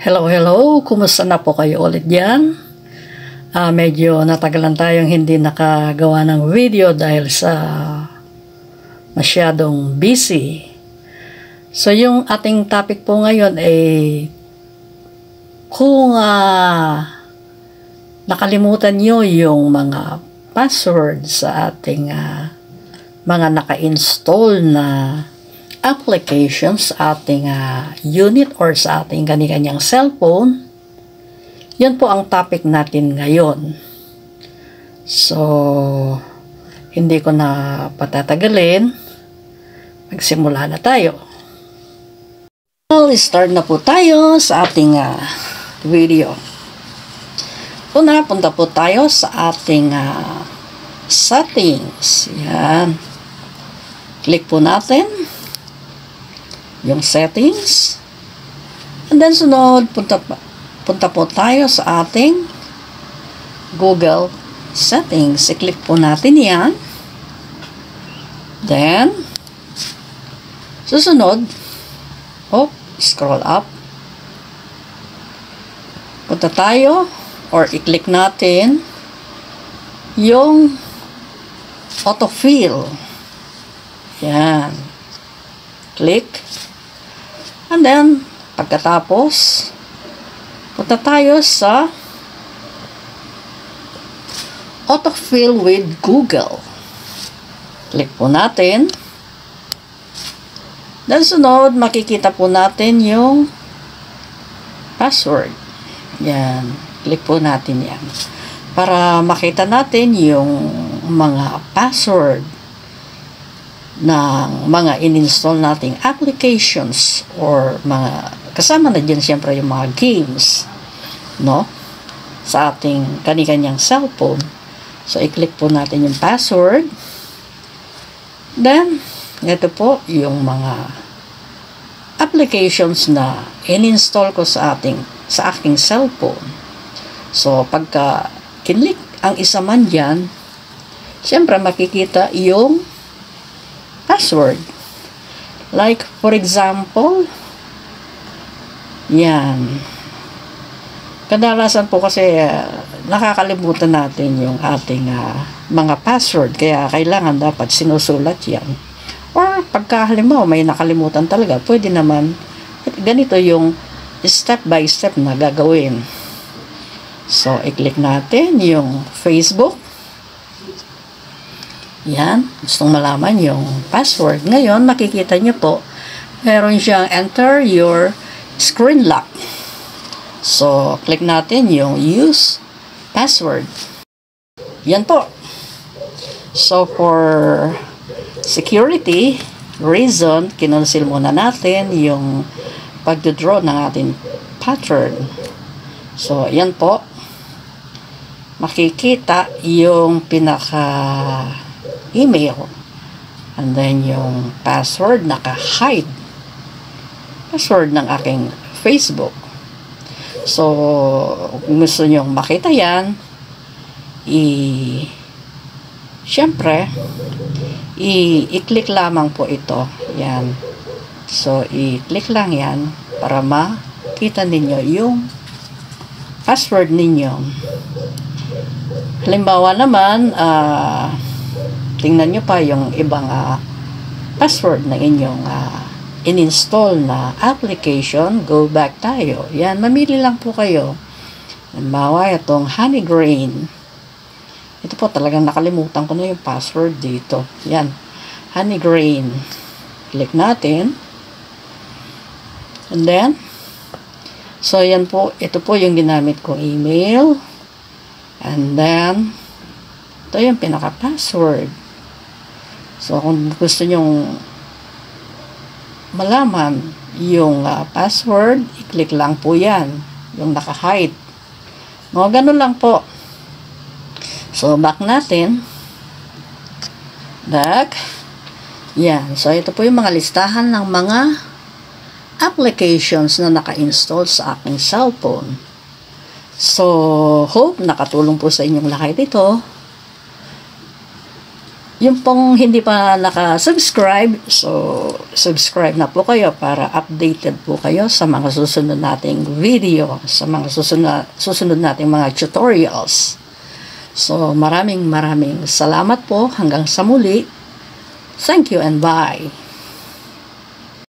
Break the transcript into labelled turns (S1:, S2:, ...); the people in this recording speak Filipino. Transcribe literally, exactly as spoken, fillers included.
S1: Hello, hello! Kumusta na po kayo ulit dyan? Uh, medyo natagalan tayong hindi nakagawa ng video dahil sa masyadong busy. So, yung ating topic po ngayon ay kung uh, nakalimutan nyo yung mga password sa ating uh, mga naka-install na applications sa ating uh, unit or sa ating kani-kanyang cellphone, yan po ang topic natin ngayon. So, hindi ko na patatagalin. Magsimula na tayo. Well, start na po tayo sa ating uh, video. Una, punta po tayo sa ating uh, settings. Yan. Click po natin yung settings. And then sunod, punta, punta po tayo sa ating Google settings. I-click po natin yan. Then, susunod, oh, scroll up. Punta tayo, or i-click natin yung autofill. Yan. Click. And then, pagkatapos, punta tayo sa autofill with Google. Click po natin. Then, sunod, makikita po natin yung password. Yan. Click po natin yan. Para makita natin yung mga password ng mga in-install nating applications or mga kasama na dyan siyempre yung mga games, no? Sa ating kani-kanyang cellphone. So, i-click po natin yung password. Then, ito po yung mga applications na in-install ko sa ating sa aking cellphone. So, pagka kinlik ang isa man dyan, siyempre makikita yung password. Like, for example, yan. Kadalasan po kasi uh, nakakalimutan natin yung ating uh, mga password. Kaya kailangan dapat sinusulat yan. Or pagka halimbawa may nakalimutan talaga, pwede naman ganito yung step by step na gagawin. So, i-click natin yung Facebook. Yan. Gustong malaman yung password. Ngayon, makikita nyo po, meron siyang enter your screen lock. So, click natin yung use password. Yan po. So, for security reason, kinonsil muna natin yung pagdodraw ng ating pattern. So, yan po. Makikita yung pinaka email. And then yung password, naka-hide. Password ng aking Facebook. So, kung gusto nyo makita yan, i syempre, i-click lamang po ito. Yan. So, i-click lang yan para makita ninyo yung password ninyo. Halimbawa naman, ah, uh, tingnan nyo pa yung ibang uh, password na inyong uh, in-install na application. Go back tayo. Yan, mamili lang po kayo. Halimbawa, itong Honeygrain. Ito po, talagang nakalimutan ko na yung password dito. Yan, Honeygrain. Click natin. And then, so yan po, ito po yung ginamit kong email. And then, ito yung pinaka-password. So, kung gusto nyong malaman yung uh, password, i-click lang po yan. Yung naka-hide. No, ganun lang po. So, back natin. Back. Yan. So, ito po yung mga listahan ng mga applications na naka-install sa aking cellphone. So, hope nakatulong po sa inyong lahat ito. yung pong hindi pa naka-subscribe, so subscribe na po kayo para updated po kayo sa mga susunod nating video, sa mga susunod, susunod nating mga tutorials. So maraming maraming salamat po hanggang sa muli. Thank you and bye.